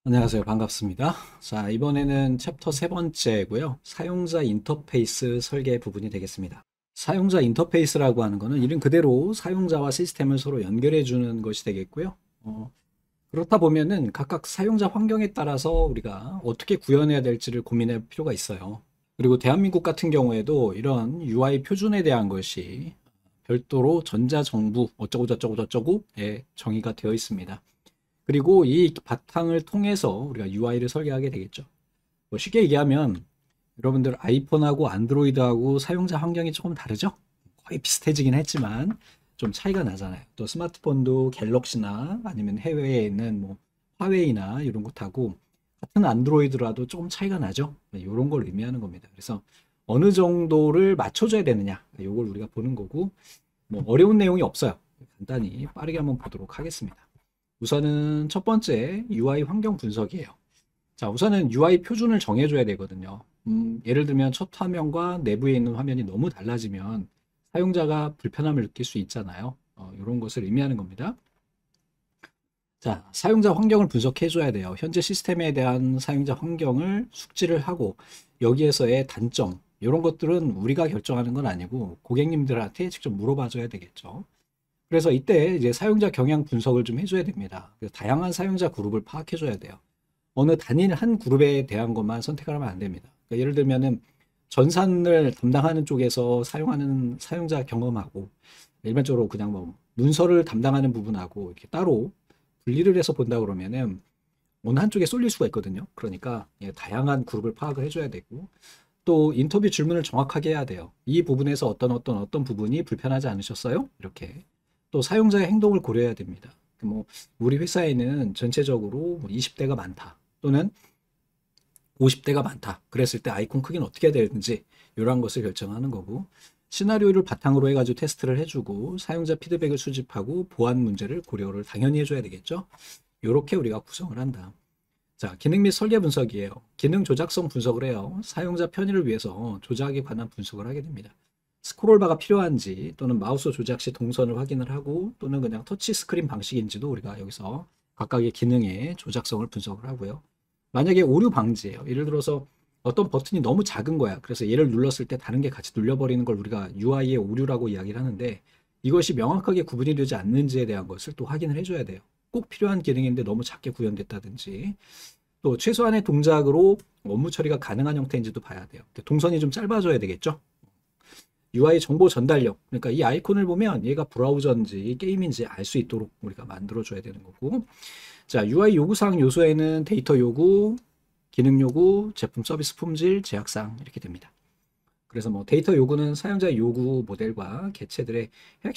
안녕하세요. 반갑습니다. 자, 이번에는 챕터 세 번째고요. 사용자 인터페이스 설계 부분이 되겠습니다. 사용자 인터페이스라고 하는 거는 이름 그대로 사용자와 시스템을 서로 연결해 주는 것이 되겠고요. 그렇다 보면은 각각 사용자 환경에 따라서 우리가 어떻게 구현해야 될지를 고민할 필요가 있어요. 그리고 대한민국 같은 경우에도 이런 UI 표준에 대한 것이 별도로 전자정부 어쩌고저쩌고저쩌고에 정의가 되어 있습니다. 그리고 이 바탕을 통해서 우리가 UI를 설계하게 되겠죠. 뭐 쉽게 얘기하면 여러분들 아이폰하고 안드로이드하고 사용자 환경이 조금 다르죠? 거의 비슷해지긴 했지만 좀 차이가 나잖아요. 또 스마트폰도 갤럭시나 아니면 해외에 있는 뭐 화웨이나 이런 것하고 같은 안드로이드라도 조금 차이가 나죠? 이런 걸 의미하는 겁니다. 그래서 어느 정도를 맞춰줘야 되느냐, 이걸 우리가 보는 거고, 뭐 어려운 내용이 없어요. 간단히 빠르게 한번 보도록 하겠습니다. 우선은 첫 번째 UI 환경 분석이에요. 자, 우선은 UI 표준을 정해줘야 되거든요. 예를 들면 첫 화면과 내부에 있는 화면이 너무 달라지면 사용자가 불편함을 느낄 수 있잖아요. 이런 것을 의미하는 겁니다. 자, 사용자 환경을 분석해줘야 돼요. 현재 시스템에 대한 사용자 환경을 숙지를 하고 여기에서의 단점, 이런 것들은 우리가 결정하는 건 아니고 고객님들한테 직접 물어봐줘야 되겠죠. 그래서 이때 이제 사용자 경향 분석을 좀 해줘야 됩니다. 그래서 다양한 사용자 그룹을 파악해줘야 돼요. 어느 단일 한 그룹에 대한 것만 선택을 하면 안 됩니다. 그러니까 예를 들면은 전산을 담당하는 쪽에서 사용하는 사용자 경험하고 일반적으로 그냥 뭐 문서를 담당하는 부분하고 이렇게 따로 분리를 해서 본다 그러면은 어느 한쪽에 쏠릴 수가 있거든요. 그러니까 다양한 그룹을 파악을 해줘야 되고 또 인터뷰 질문을 정확하게 해야 돼요. 이 부분에서 어떤 부분이 불편하지 않으셨어요? 이렇게 또 사용자의 행동을 고려해야 됩니다. 뭐 우리 회사에는 전체적으로 20대가 많다 또는 50대가 많다. 그랬을 때 아이콘 크기는 어떻게 해야 되는지 이러한 것을 결정하는 거고 시나리오를 바탕으로 해가지고 테스트를 해주고 사용자 피드백을 수집하고 보안 문제를 고려를 당연히 해줘야 되겠죠. 이렇게 우리가 구성을 한다. 자, 기능 및 설계 분석이에요. 기능 조작성 분석을 해요. 사용자 편의를 위해서 조작에 관한 분석을 하게 됩니다. 스크롤바가 필요한지 또는 마우스 조작 시 동선을 확인을 하고 또는 그냥 터치 스크린 방식인지도 우리가 여기서 각각의 기능의 조작성을 분석을 하고요. 만약에 오류 방지예요. 예를 들어서 어떤 버튼이 너무 작은 거야. 그래서 얘를 눌렀을 때 다른 게 같이 눌려버리는 걸 우리가 UI의 오류라고 이야기를 하는데 이것이 명확하게 구분이 되지 않는지에 대한 것을 또 확인을 해줘야 돼요. 꼭 필요한 기능인데 너무 작게 구현됐다든지 또 최소한의 동작으로 업무 처리가 가능한 형태인지도 봐야 돼요. 동선이 좀 짧아져야 되겠죠. UI 정보 전달력. 그러니까 이 아이콘을 보면 얘가 브라우저인지 게임인지 알 수 있도록 우리가 만들어줘야 되는 거고. 자, UI 요구사항 요소에는 데이터 요구, 기능 요구, 제품 서비스 품질, 제약사항 이렇게 됩니다. 그래서 뭐 데이터 요구는 사용자 요구 모델과 개체들의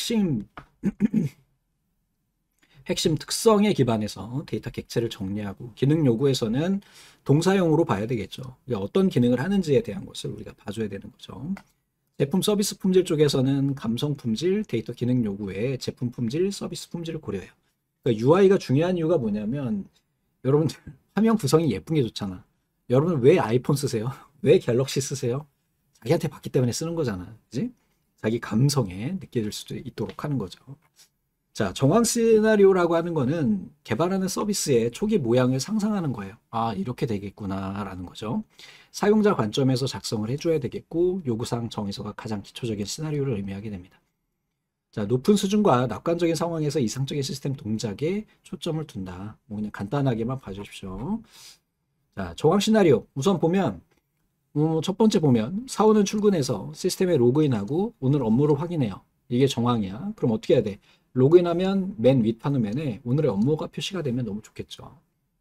핵심 특성에 기반해서 데이터 객체를 정리하고 기능 요구에서는 동사형으로 봐야 되겠죠. 그러니까 어떤 기능을 하는지에 대한 것을 우리가 봐줘야 되는 거죠. 제품 서비스 품질 쪽에서는 감성 품질, 데이터 기능 요구에 제품 품질, 서비스 품질을 고려해요. 그러니까 UI가 중요한 이유가 뭐냐면 여러분들 화면 구성이 예쁜 게 좋잖아. 여러분 왜 아이폰 쓰세요? 왜 갤럭시 쓰세요? 자기한테 받기 때문에 쓰는 거잖아. 그지? 자기 감성에 느껴질 수도 있도록 하는 거죠. 자, 정황 시나리오라고 하는 거는 개발하는 서비스의 초기 모양을 상상하는 거예요. 아, 이렇게 되겠구나라는 거죠. 사용자 관점에서 작성을 해줘야 되겠고, 요구사항 정의서가 가장 기초적인 시나리오를 의미하게 됩니다. 자, 높은 수준과 낙관적인 상황에서 이상적인 시스템 동작에 초점을 둔다. 뭐 그냥 간단하게만 봐주십시오. 자, 정황 시나리오. 우선 보면, 첫 번째 보면, 사원은 출근해서 시스템에 로그인하고 오늘 업무를 확인해요. 이게 정황이야. 그럼 어떻게 해야 돼? 로그인하면 맨 윗화면에 오늘의 업무가 표시가 되면 너무 좋겠죠.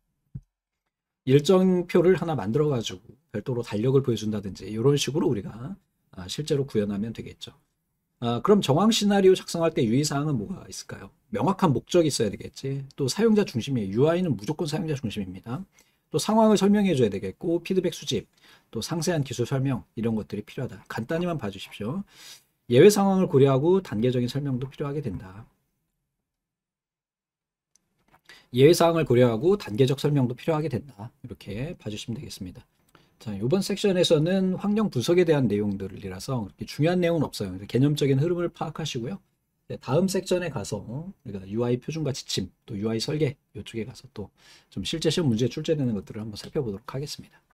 일정표를 하나 만들어가지고 별도로 달력을 보여준다든지 이런 식으로 우리가 실제로 구현하면 되겠죠. 그럼 정황 시나리오 작성할 때 유의사항은 뭐가 있을까요? 명확한 목적이 있어야 되겠지. 또 사용자 중심이에요. UI는 무조건 사용자 중심입니다. 또 상황을 설명해 줘야 되겠고 피드백 수집, 또 상세한 기술 설명 이런 것들이 필요하다. 간단히만 봐주십시오. 예외 상황을 고려하고 단계적인 설명도 필요하게 된다. 예외사항을 고려하고 단계적 설명도 필요하게 된다. 이렇게 봐주시면 되겠습니다. 자, 이번 섹션에서는 환경 분석에 대한 내용들이라서 그렇게 중요한 내용은 없어요. 개념적인 흐름을 파악하시고요. 다음 섹션에 가서 우리가 UI 표준과 지침, 또 UI 설계 이쪽에 가서 또 좀 실제 시험 문제에 출제되는 것들을 한번 살펴보도록 하겠습니다.